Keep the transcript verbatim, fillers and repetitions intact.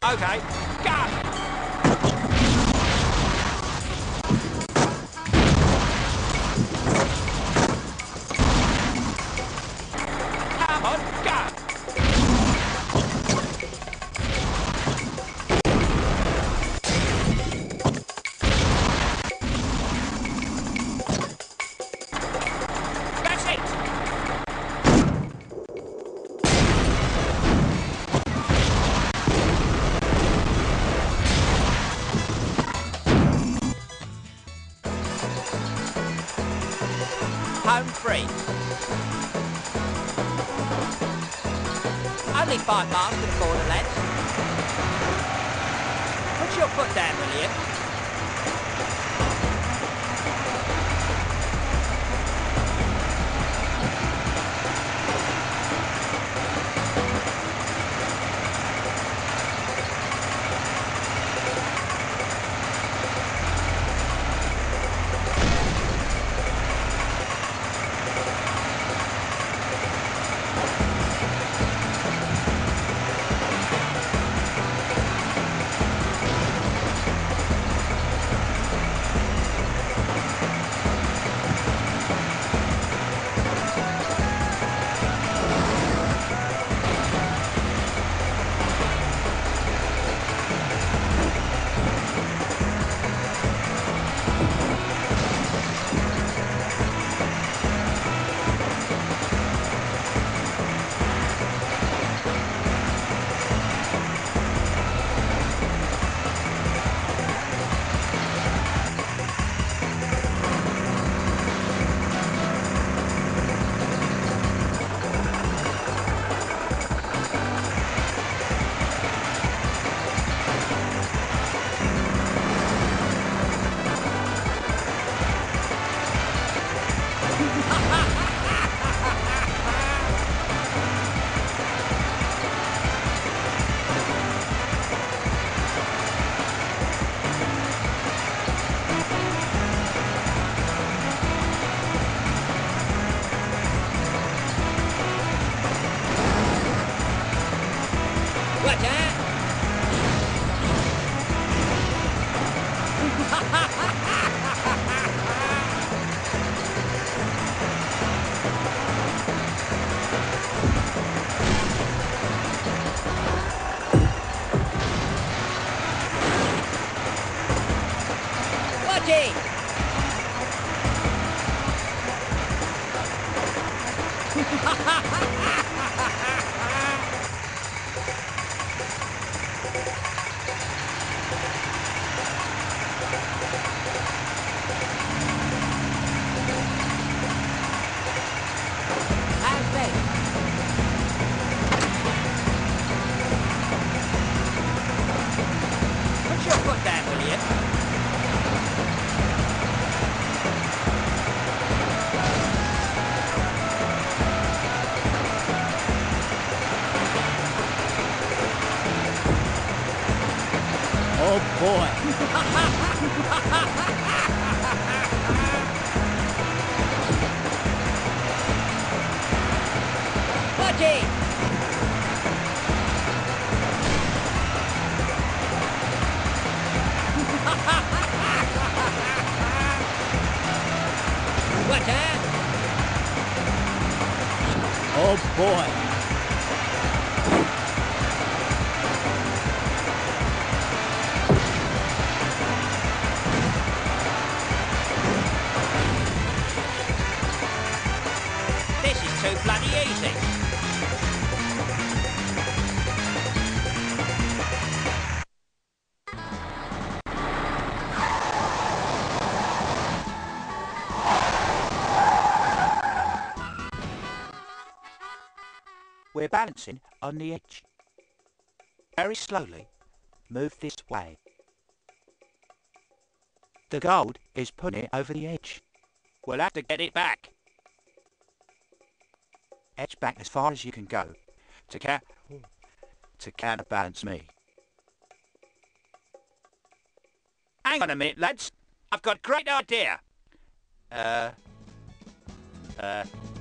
Okay, go! Come on, go! That's it! Home free. Only five miles to the borderlands. Put your foot down, will you? Oh boy. Wacky! What, huh? Oh boy. Too bloody easy. We're balancing on the edge. Very slowly, move this way. The gold is putting it over the edge. We'll have to get it back. Edge back as far as you can go, to ca to counterbalance me. Hang on a minute, lads. I've got a great idea. Uh, uh,